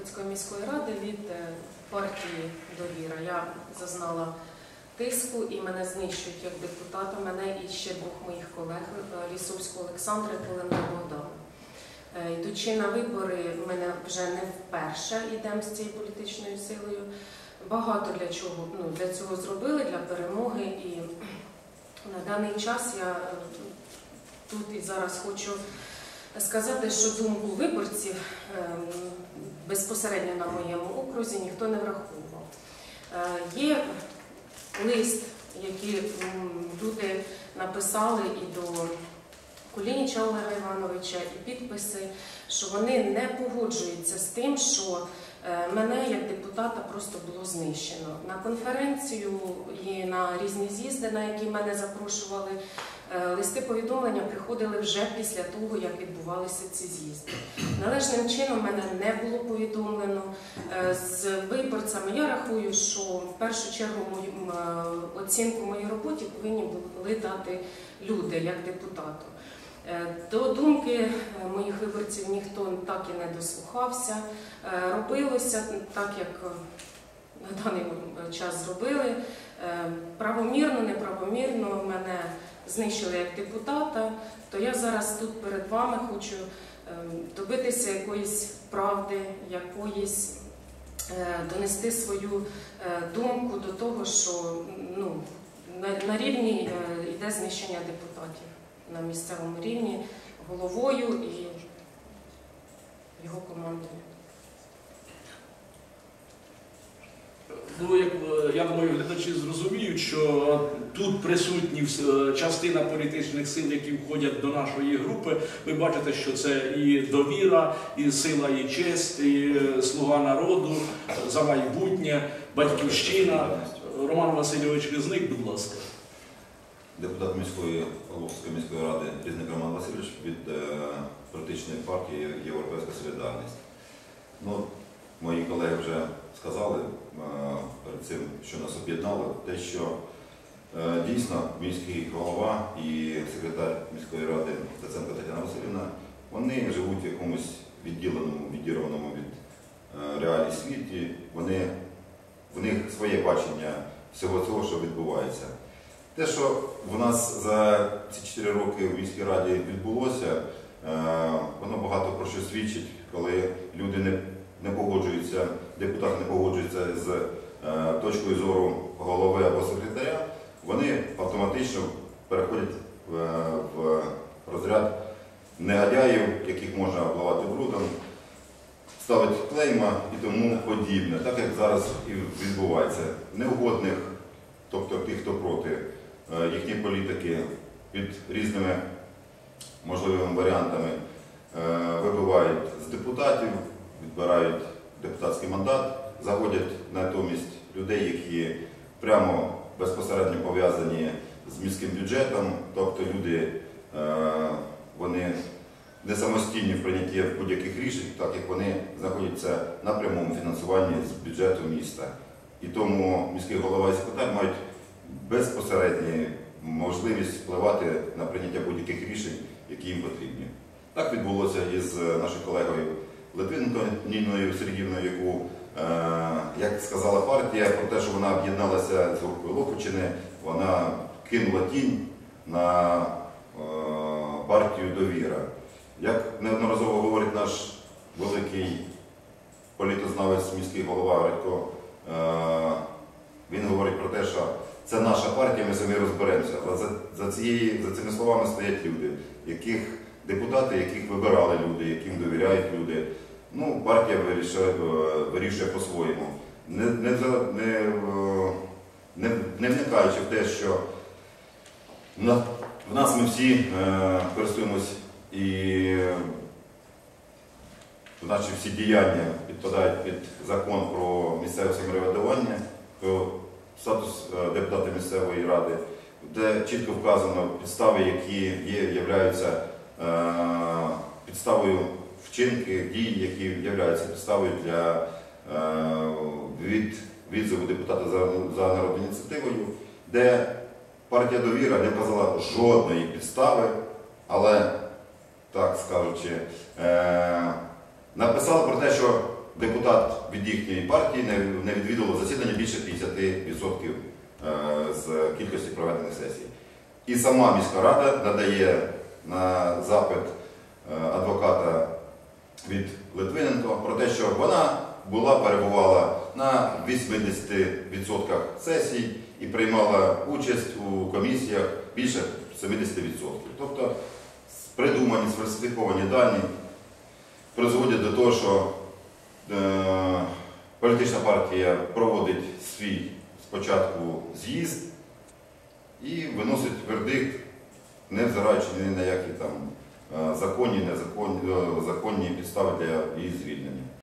Ужгородської міської ради від партії «Довіра». Я зазнала тиску і мене знищують як депутата, мене і ще двох моїх колег – Лісовського Олександра і Коленка Богдана. Йдучи на вибори, ми вже не вперше йдемо з цією політичною силою. Багато для цього зробили, для перемоги. І на даний час я тут і зараз хочу сказати, що думку виборців безпосередньо на моєму окрузі ніхто не враховував. Є лист, який люди написали і до Кулініча Олега Івановича, і підписи, що вони не погоджуються з тим, що мене як депутата просто було знищено. На конференцію і на різні з'їзди, на які мене запрошували, листи повідомлення приходили вже після того, як відбувалися ці з'їзди. Належним чином мене не було повідомлено. З виборцями я рахую, що в першу чергу оцінку моїй роботі повинні були дати люди, як депутату. До думки моїх виборців ніхто так і не дослухався. Робилося так, як на даний час зробили. Правомірно, неправомірно мене знищили як депутата, то я зараз тут перед вами хочу добитися якоїсь правди, донести свою думку до того, що на рівні йде знищення депутатів. На місцевому рівні головою і його командою. Ну, я думаю, глядачі зрозуміють, що тут присутні частина політичних сил, які входять до нашої групи. Ви бачите, що це і «Довіра», і «Сила і честь», і «Слуга народу», «За майбутнє», «Батьківщина». Роман Васильович Різник, будь ласка. Депутат Луцької міської ради Різник Роман Васильович від політичної партії «Європейська солідарність». Мої колеги вже сказали перед цим, що нас об'єднало, те, що дійсно міський голова і секретар міської ради Стеценко Тетяна Василівна, вони живуть в якомусь відірваному від реалій світі, в них своє бачення всього цього, що відбувається. Те, що в нас за ці 4 роки в міській раді відбулося, воно багато про що свідчить, коли люди не погоджуються, депутати не погоджуються з точкою зору голови або секретаря, вони автоматично переходять в розряд негодяїв, яких можна обливати брудом, ставити клейма і тому подібне, так як зараз і відбувається. Неугодних, тобто тих, хто проти їхньої політики, під різними можливими варіантами вибивають з депутатів, відбирають депутатський мандат, заводять натомість людей, які прямо безпосередньо пов'язані з міським бюджетом, тобто люди, вони не самостійні в прийнятті будь-яких рішень, так як вони знаходяться на прямому фінансуванні з бюджету міста. І тому міський голова і секретар мають безпосередню можливість впливати на прийняття будь-яких рішень, які їм потрібні. Так відбулося із нашою колегою Литвиненко Ніною Сергіївною, яку, як сказала партія, про те, що вона об'єдналася з групою Лохвичини, вона кинула тінь на партію «Довіра». Як неодноразово говорить наш великий політознавець, міський голова Радько, він говорить про те, що це наша партія, ми самі розберемося. Але за цими словами стоять люди, депутати, яких вибирали люди, яким довіряють люди. Партія вирішує по-своєму. Не вникаючи в те, що в нас ми всі користуємось і наші всі діяння підпадають під закон про місцеве самоврядування, про статус депутата місцевої ради, де чітко вказано підстави, які являються підставою вчинки, дій, які являються підставою для відзиву депутата за народною ініціативою, де партія «Довіра» не вказала жодної підстави, але, так скажучи, написала про те, що депутат від їхньої партії не відвідував засідання більше 50% з кількості проведених сесій. І сама міська рада надає на запит адвоката від Литвиненко про те, що вона перебувала на 80% сесій і приймала участь у комісіях більше 70%. Тобто придумані, сфальсифіковані дані призводять до того, що політична партія проводить свій спочатку з'їзд і виносить вердикт, не взираючи ні на які там законні підстави для її звільнення.